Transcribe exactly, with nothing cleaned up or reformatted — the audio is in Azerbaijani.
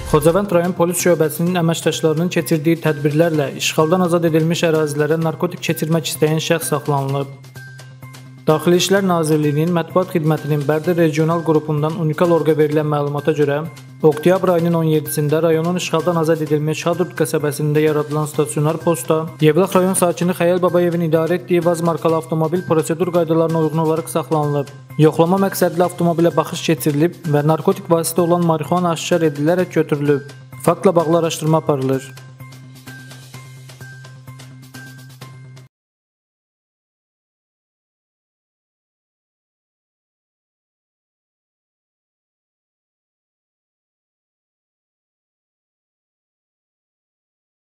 Xocavənd rayon polis şöbəsinin əməkdaşlarının keçirdiyi tədbirlərlə işğaldan azad edilmiş ərazilərə narkotik keçirmək istəyən şəxs saxlanılıb. Daxili İşlər Nazirliyinin Mətbuat Xidmətinin Bərdə regional qrupundan unikal orqa verilən məlumata görə, oktyabr ayının on yeddisində rayonun işğaldan azad edilmiş Şadurd qəsəbəsində yaradılan stasionar posta, Yevlax rayon sakini Xəyal Babayevin idarə etdiyi Vaz markalı avtomobil prosedur qaydalarına uyğun olaraq saxlanılıb. Yoxlama məqsədli avtomobilə baxış keçirilib və narkotik vasitə olan marixuana aşkar edilərək götürülüb. Faktla bağlı araşdırma aparılır.